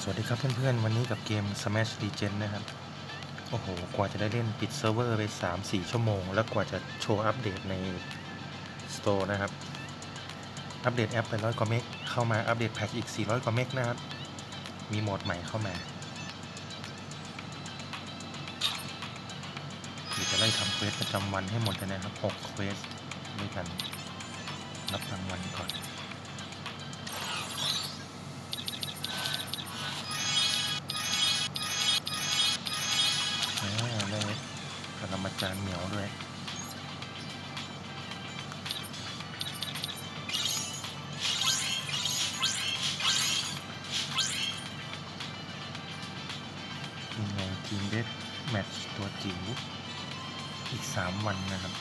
วัสดีครับเพื่อนๆวันนี้กับเกม Smash Legends นะครับโอ้โหกว่าจะได้เล่นปิดเซิร์ฟเวอร์ไป 3-4 ชั่วโมงแล้วกว่าจะโชว์อัปเดตใน Store นะครับอัปเดตแอปไป100 กว่าเมกเข้ามาอัปเดตแพทช์อีก400 กว่าเมกนะครับมีโหมดใหม่เข้ามาเดี๋ยวจะไล่ทำเควสประจำวันให้หมดเลยนะครับ6เควสด้วยกันรับรางวัลก่อนได้ปรมาจารย์เหมียวด้วยยังไงทีมเดธแมตช์ตัวจิ๋วอีก3 วันนะครับ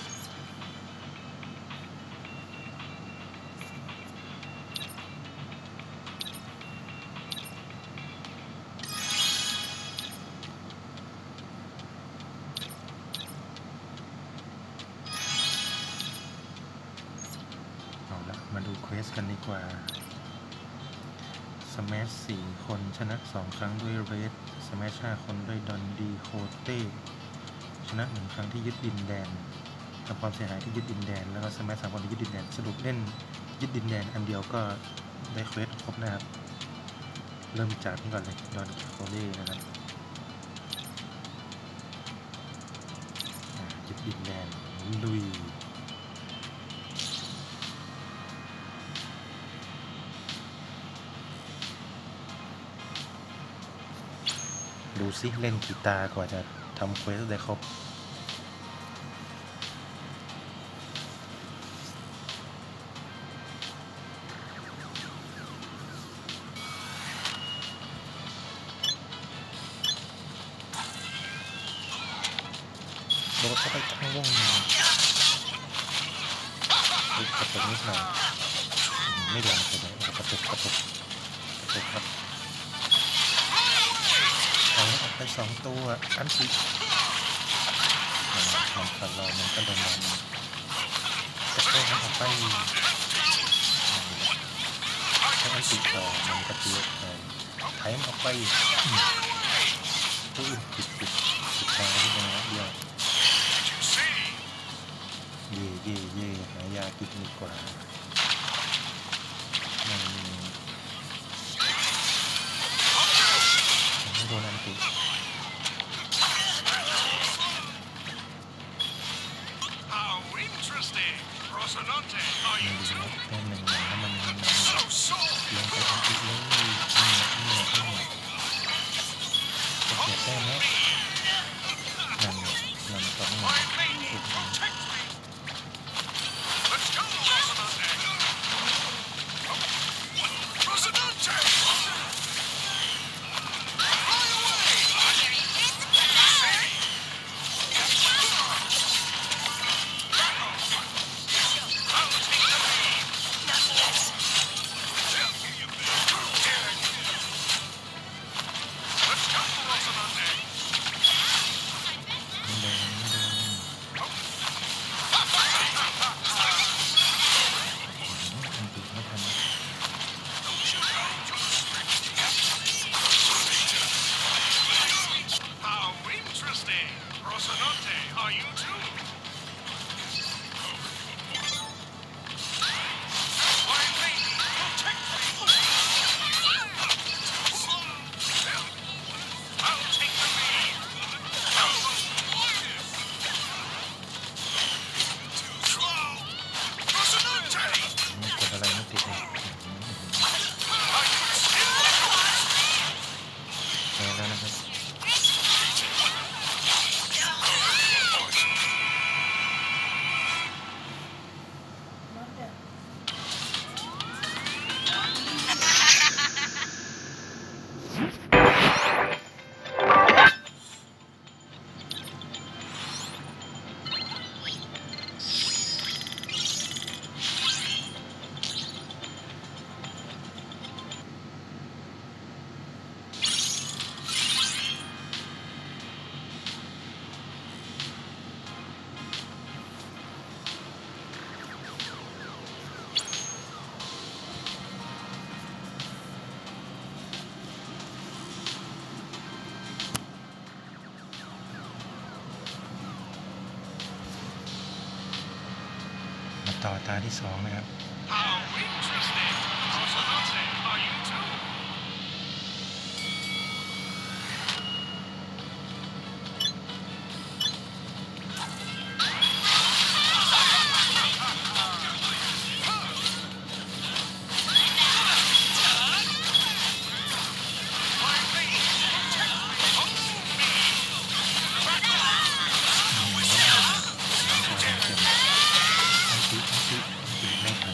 มาดูเควสกันดีกว่า Smash 4 คนชนะ2 ครั้งด้วยเรด Smash 5 คนด้วยดอนดีโคเต้ชนะ1 ครั้งที่ยึดดินแดนทำความเสียหายที่ยึดดินแดนแล้วก็ Smash 3 คนที่ยึดดินแดนสรุปเล่นยึดดินแดนอันเดียวก็ได้เควสครบนะครับเริ่มจากนี่ก่อนเลยดอนโคเต้นะครับยึดดินแดนลุยดูซิเล่นกีตาร์กว่าจะทำเควสได้ครบโดนเข้าไปข้างวงกระตุกนิดหน่อยไม่โดนเลยกระตุกครับเอาออกไป2 ตัวอันติมันฝันเรามันก็โดนแต่ก็ให้ออกไปถ้าอันติต่อมันก็เตี้ยไปไถมันออกไปตัวอื่นปิดทางที่ตรงนั้นเดียวเย่หายากินดีกว่าไม่โดนอันติไม่ดีนะแค่1 แล้วมันลงไปอันติเลยจะเสียแต้มแล้วนั่น2 ถูกต้องตาที่2นะครับไม่ทัน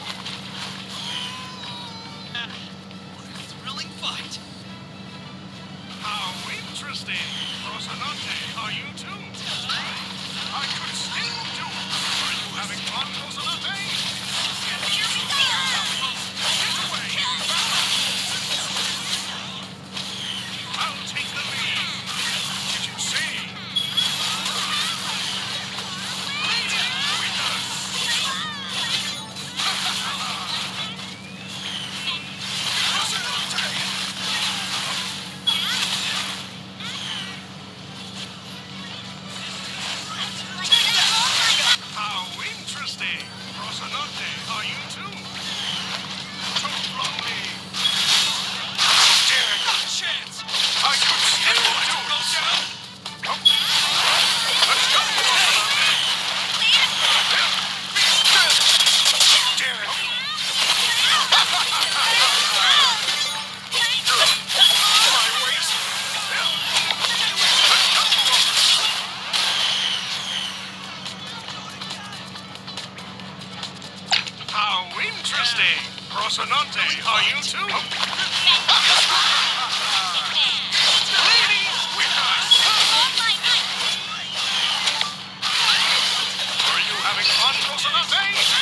Rocinante, are you too? Ladies with us. Are you having fun, Rocinante?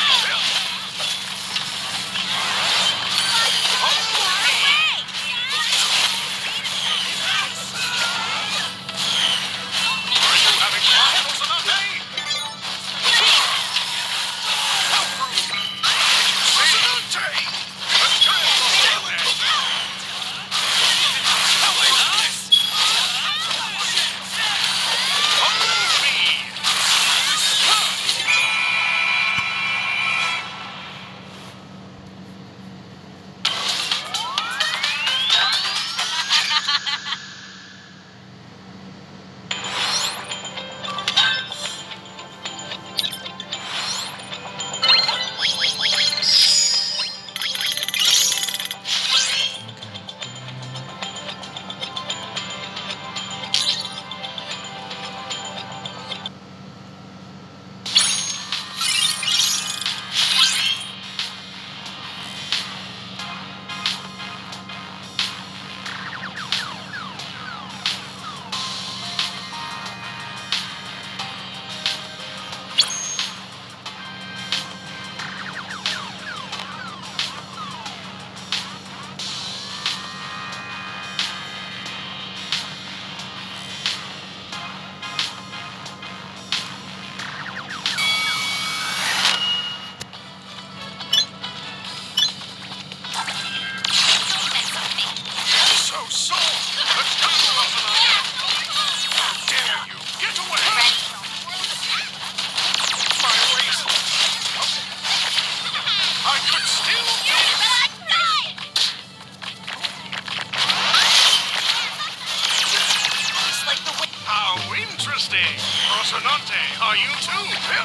Rocinante, are you too?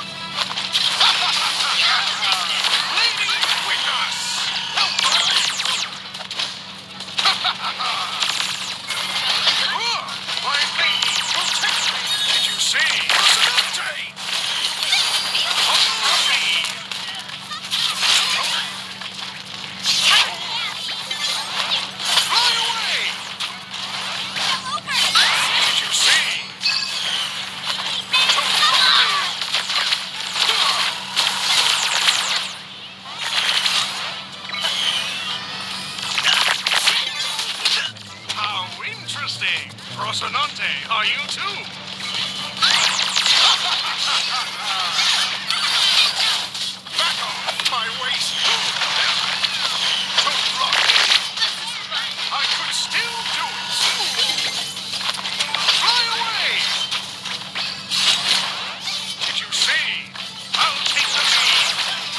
Ladies with us. My lady, protect me. Did you see? Rocinante. Follow me. Fly away. Did you see? Rocinante, are you too? Back off my waist. Don't block me. I could still do it. Fly away. Did you see? I'll take the lead.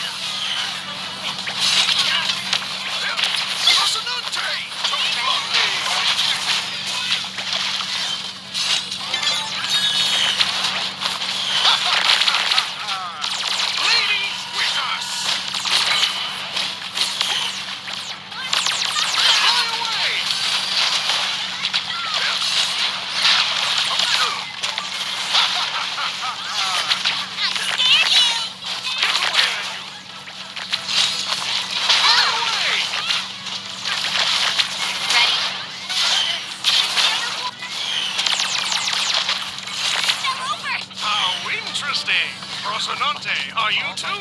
Rosinante, are you too?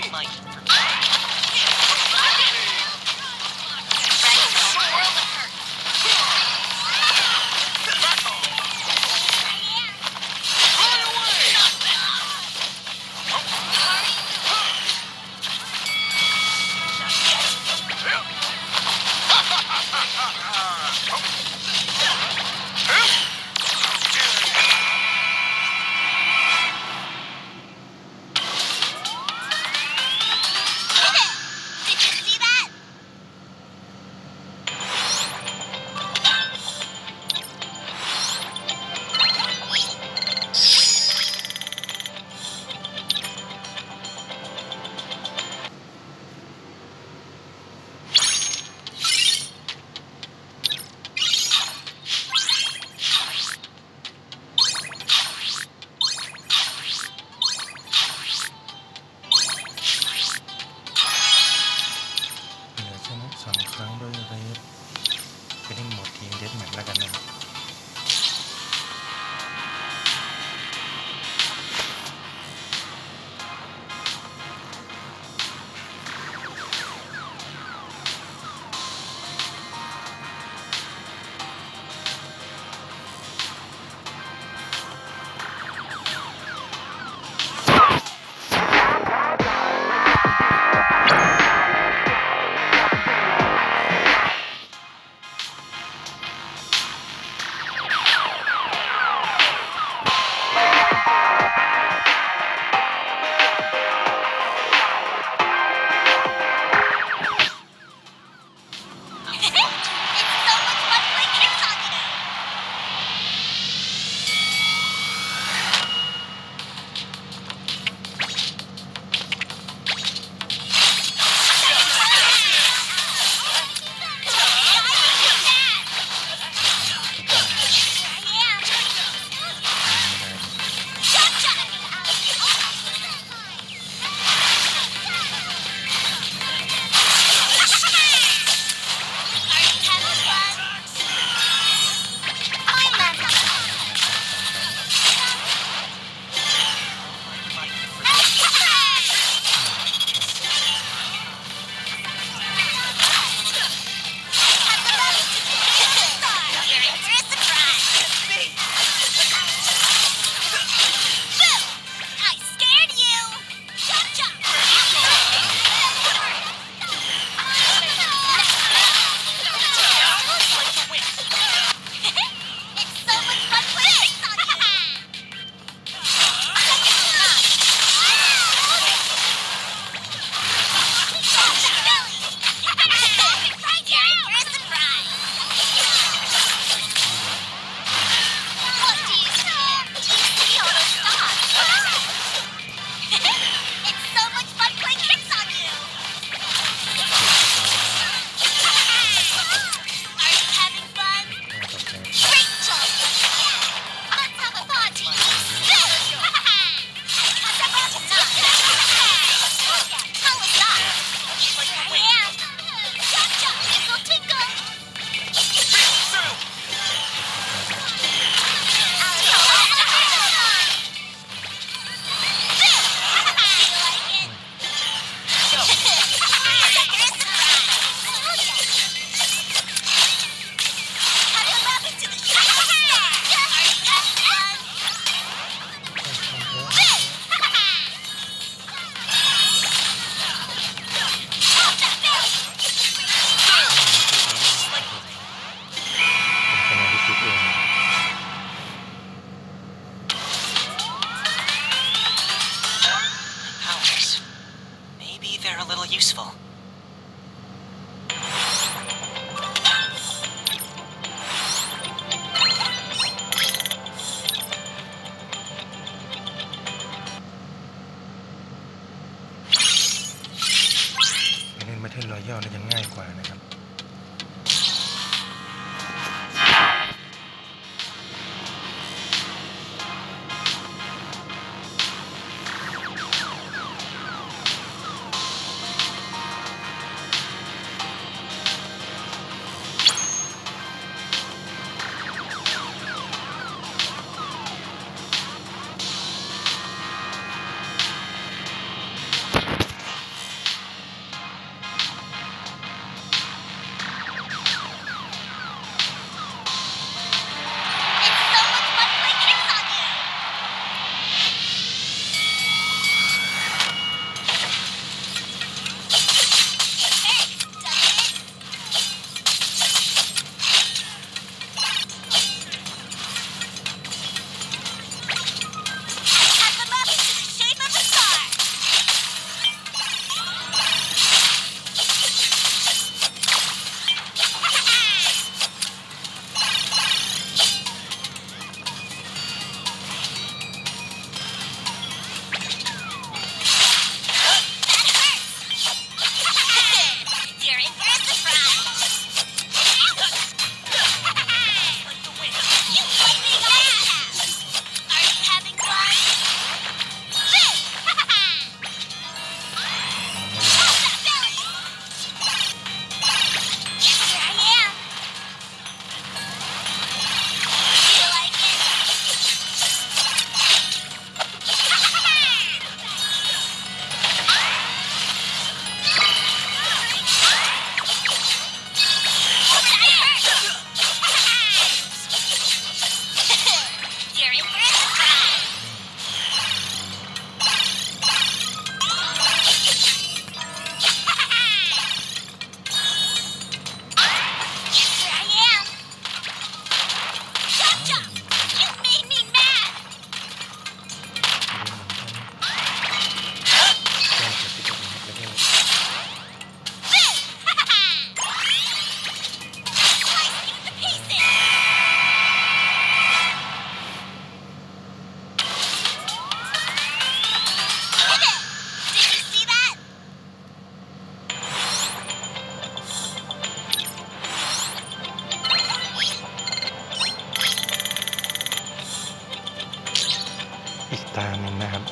เหลือชนะ2 ครั้งด้วยเรดเป็นหมดทีมเดธแมทแล้วกันนะครับตาหนึ่งนะครับ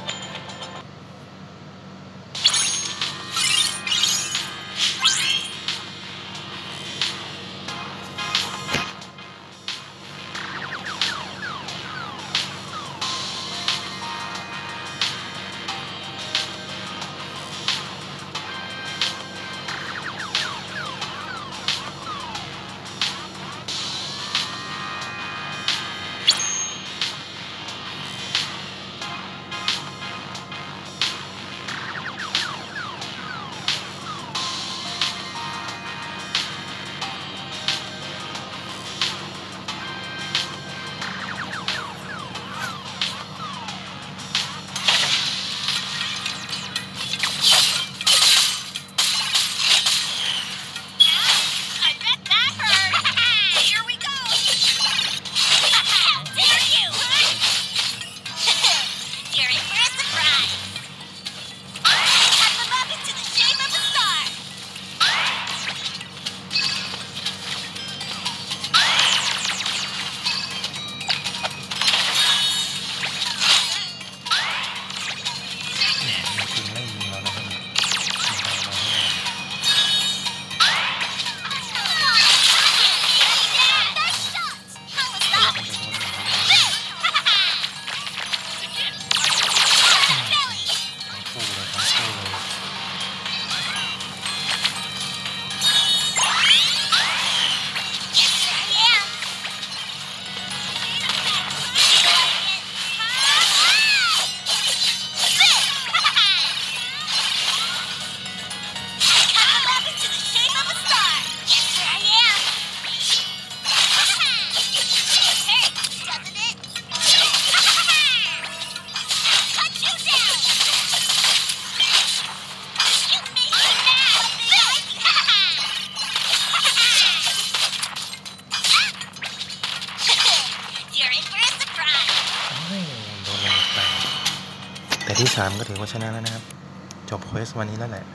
แต่ที่3ก็ถือว่าชนะแล้วนะครับจบเควสวันนี้แล้วแหละ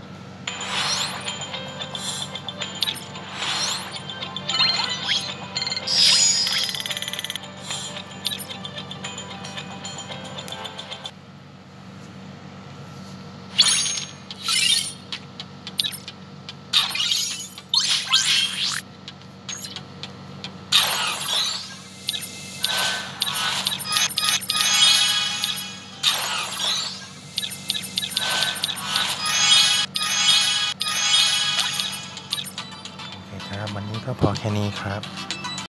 วันนี้ก็พอแค่นี้ครับ